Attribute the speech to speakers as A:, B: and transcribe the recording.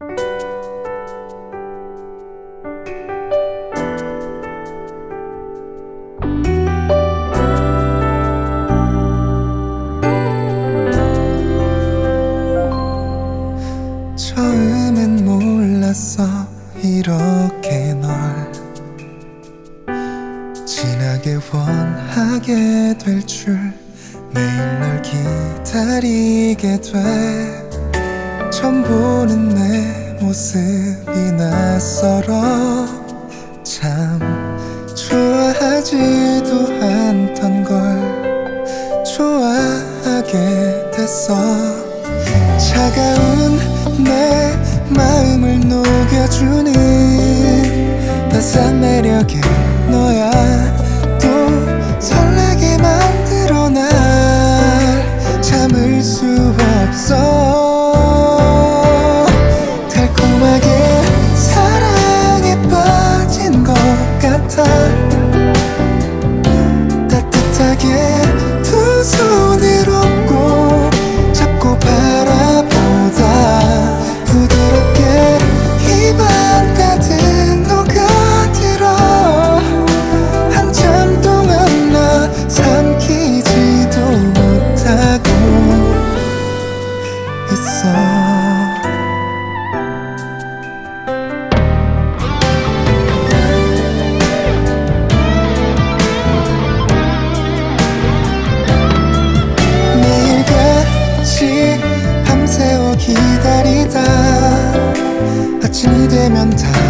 A: 처음엔 몰랐어 이렇게 널 진하게 원하게 될 줄, 매일 널 기다리게 돼. 처음 보는 내 모습이 낯설어. 참 좋아하지도 않던 걸 좋아하게 됐어. 차가운 내 마음을 녹여주는 따스한 매력의 너야. 또 설레게 만들어 날 참을 수 없어. 달콤하게 사랑에 빠진 것 같아. 따뜻하게 두 손으로 꼭 잡고 바라보다 부드럽게 입안 가득 녹아들어. 한참 동안 나 삼키지도 못하고 있어. 매일같이 밤새워 기다리다 아침이 되면 다